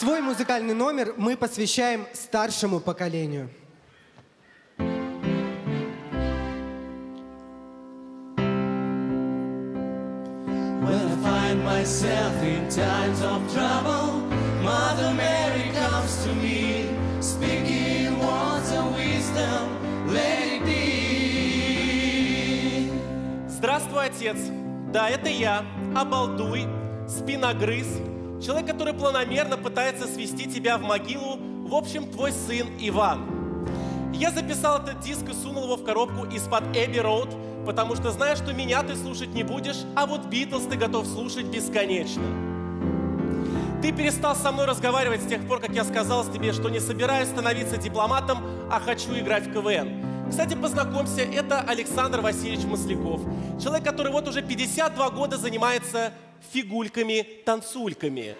Свой музыкальный номер мы посвящаем старшему поколению. When I find myself in times of trouble, Mother Mary comes to me, speaking words of wisdom, let it be. Здравствуй, отец. Да, это я, обалдуй, спиногрыз, человек, который планомерно пытается свести тебя в могилу, в общем, твой сын Иван. Я записал этот диск и сунул его в коробку из-под Эбби Роуд, потому что знаю, что меня ты слушать не будешь, а вот Битлз ты готов слушать бесконечно. Ты перестал со мной разговаривать с тех пор, как я сказал тебе, что не собираюсь становиться дипломатом, а хочу играть в КВН. Кстати, познакомься, это Александр Васильевич Масляков. Человек, который вот уже 52 года занимается фигульками-танцульками.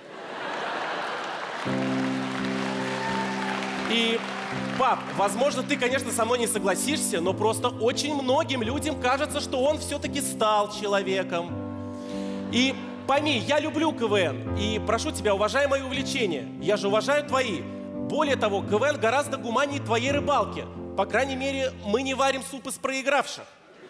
И, пап, возможно, ты, конечно, со мной не согласишься, но просто очень многим людям кажется, что он все-таки стал человеком. И пойми, я люблю КВН, и прошу тебя, уважай мои увлечения. Я же уважаю твои. Более того, КВН гораздо гуманнее твоей рыбалки. По крайней мере, мы не варим суп из проигравших.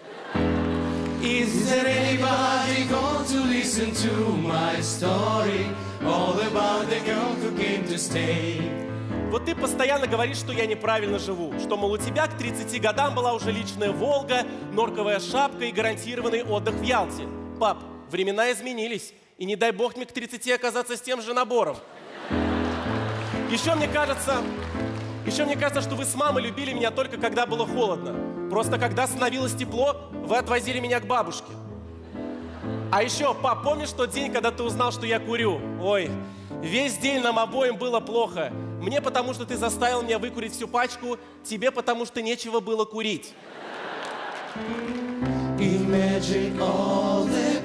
Is there anybody going to listen to my story? All about the girl who came to stay. Вот ты постоянно говоришь, что я неправильно живу, что, мол, у тебя к 30 годам была уже личная «Волга», норковая шапка и гарантированный отдых в Ялте. Пап, времена изменились, и не дай бог мне к 30 оказаться с тем же набором. Еще мне кажется, что вы с мамой любили меня только когда было холодно. Просто когда становилось тепло, вы отвозили меня к бабушке. А еще, пап, помнишь тот день, когда ты узнал, что я курю? Ой, весь день нам обоим было плохо. Мне потому, что ты заставил меня выкурить всю пачку, тебе потому, что нечего было курить. Imagine all the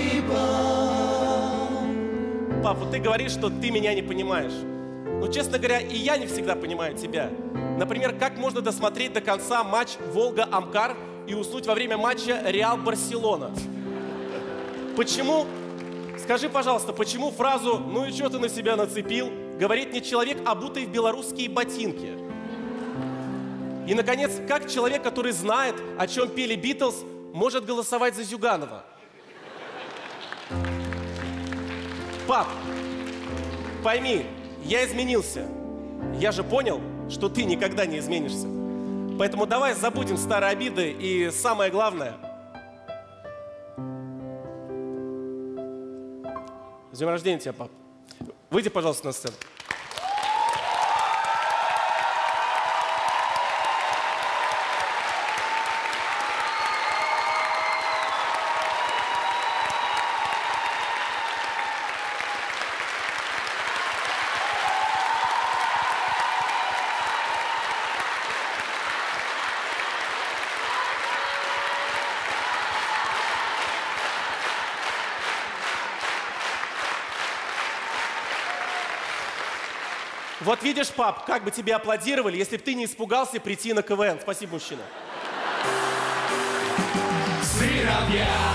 people. Пап, вот ты говоришь, что ты меня не понимаешь. Но, честно говоря, и я не всегда понимаю тебя. Например, как можно досмотреть до конца матч «Волга-Амкар» и уснуть во время матча «Реал-Барселона»? Почему, скажи, пожалуйста, почему фразу «ну и что ты на себя нацепил» говорит не человек, обутый в белорусские ботинки? И, наконец, как человек, который знает, о чем пели Битлз, может голосовать за Зюганова? Пап, пойми, я изменился. Я же понял, что ты никогда не изменишься. Поэтому давай забудем старые обиды и самое главное. С днем рождения тебя, пап. Выйди, пожалуйста, на сцену. Вот видишь, пап, как бы тебе аплодировали, если бы ты не испугался прийти на КВН. Спасибо, мужчина. Сыновья.